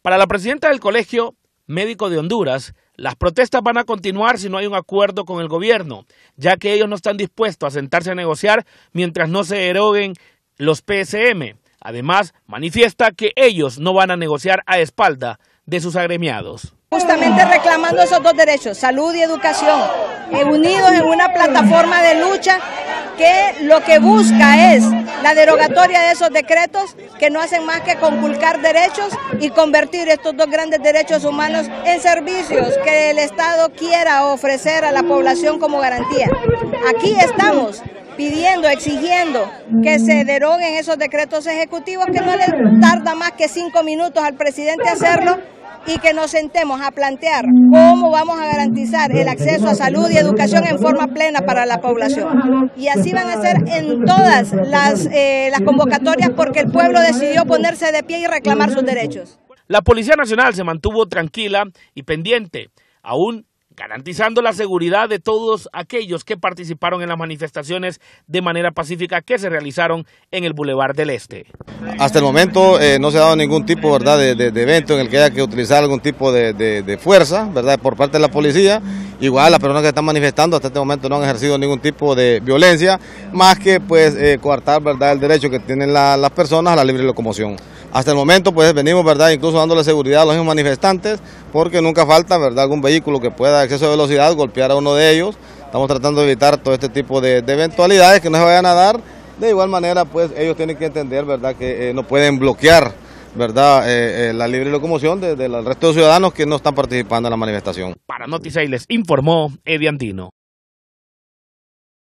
Para la presidenta del Colegio Médico de Honduras, las protestas van a continuar si no hay un acuerdo con el gobierno, ya que ellos no están dispuestos a sentarse a negociar mientras no se deroguen los PSM. Además, manifiesta que ellos no van a negociar a espalda de sus agremiados. Justamente reclamando esos dos derechos, salud y educación, unidos en una plataforma de lucha que lo que busca es la derogatoria de esos decretos que no hacen más que conculcar derechos y convertir estos dos grandes derechos humanos en servicios que el Estado quiera ofrecer a la población como garantía. Aquí estamos pidiendo, exigiendo que se deroguen esos decretos ejecutivos, que no le tarda más que 5 minutos al presidente hacerlo, y que nos sentemos a plantear cómo vamos a garantizar el acceso a salud y educación en forma plena para la población. Y así van a ser en todas las convocatorias, porque el pueblo decidió ponerse de pie y reclamar sus derechos. La Policía Nacional se mantuvo tranquila y pendiente, aún garantizando la seguridad de todos aquellos que participaron en las manifestaciones de manera pacífica que se realizaron en el Boulevard del Este. Hasta el momento no se ha dado ningún tipo, ¿verdad?, de evento en el que haya que utilizar algún tipo de fuerza, ¿verdad?, por parte de la policía. Igual las personas que están manifestando hasta este momento no han ejercido ningún tipo de violencia, más que pues coartar, ¿verdad?, el derecho que tienen las personas a la libre locomoción. Hasta el momento pues venimos, ¿verdad?, incluso dándole seguridad a los mismos manifestantes, porque nunca falta, ¿verdad?, algún vehículo que pueda a exceso de velocidad golpear a uno de ellos. Estamos tratando de evitar todo este tipo de eventualidades que no se vayan a dar. De igual manera pues ellos tienen que entender, ¿verdad?, que no pueden bloquear, ¿verdad?, la libre locomoción del resto de ciudadanos que no están participando en la manifestación. Para Noti 6 les informó Eddie Andino.